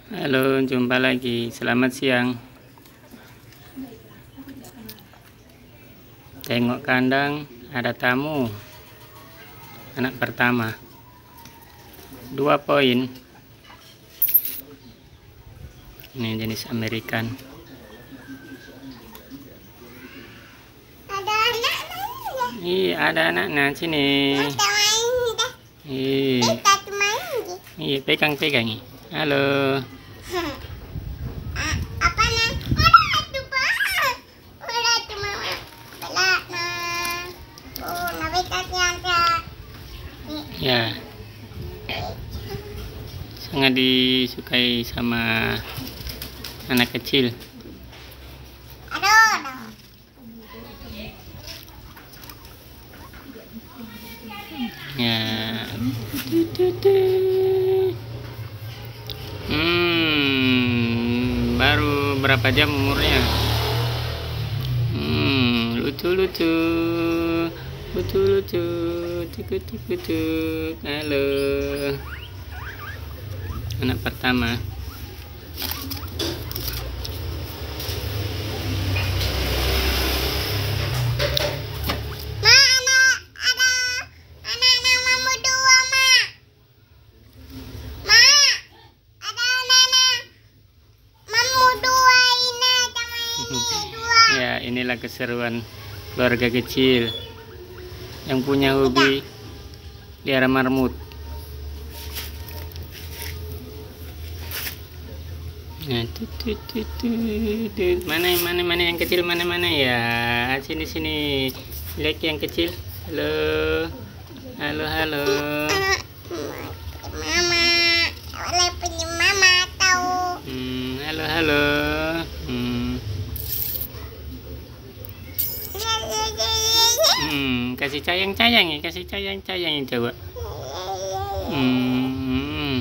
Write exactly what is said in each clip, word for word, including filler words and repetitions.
Halo, jumpa lagi. Selamat siang. Tengok kandang, ada tamu. Anak pertama. Dua poin. Ini jenis American. Ada anaknya. Iya, ada anaknya sini. Kita main deh. Iya. Kita main deh. Iya, pegang-pegang. Halo. Ah, apa nih? Udah tuh pak. Udah tuh mama. Belak nah. Oh, nabi kasih angkat. Ya. Sangat disukai sama anak kecil. Aduh, aduh. Ya. Hmm, baru berapa jam umurnya? Hmm, lucu lucu, lucu lucu, tikuk tikuk tikuk. Halo, anak pertama. Ma, anak, ada anak-anak mamu dua, Ma. Ma, ada anak-anak mamu dua ini sama ini dua. Ya, inilah keseruan keluarga kecil yang punya hobi pelihara marmut. Nah, tut, tut, tut, tut, tut. Mana mana mana yang kecil, mana mana ya, sini sini, lihat yang kecil. Halo, halo halo. Anak mama, boleh punya mama tahu. Hmm, halo halo. Hmm, hmm, kasih sayang sayang ya, kasih sayang sayang coba. Hmm,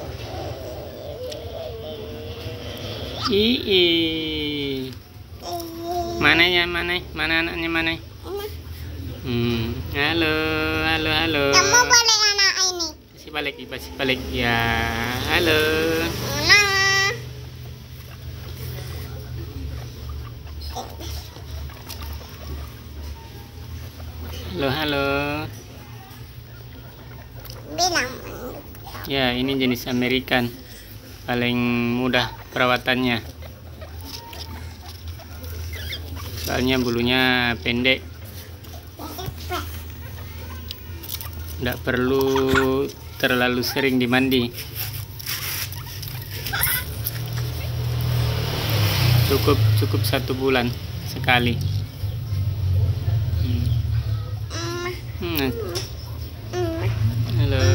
ii, mana ya mana, mana anaknya mana? Hmm, halo halo halo. Kamu boleh anak ini. Kasih balik, kasih balik ya. Halo. Nah. Halo halo. Bilang. Ya, ini jenis American. Paling mudah perawatannya. Soalnya bulunya pendek. Tidak perlu terlalu sering dimandi. Cukup cukup satu bulan sekali. Hmm. Hmm. Halo.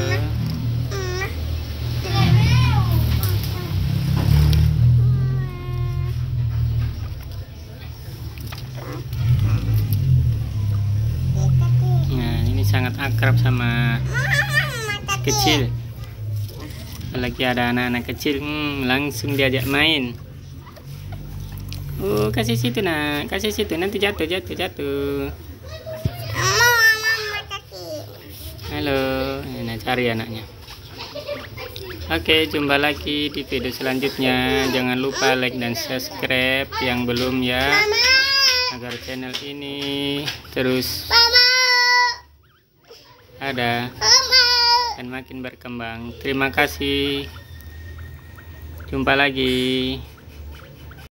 Nah, ini sangat akrab sama kecil. Apalagi ada anak-anak kecil, hmm, langsung diajak main. Oh, kasih situ nak, kasih situ, nanti jatuh jatuh jatuh. Halo, nah cari anaknya. Oke, jumpa lagi di video selanjutnya. Jangan lupa like dan subscribe yang belum ya, agar channel ini terus ada dan makin berkembang. Terima kasih. Jumpa lagi.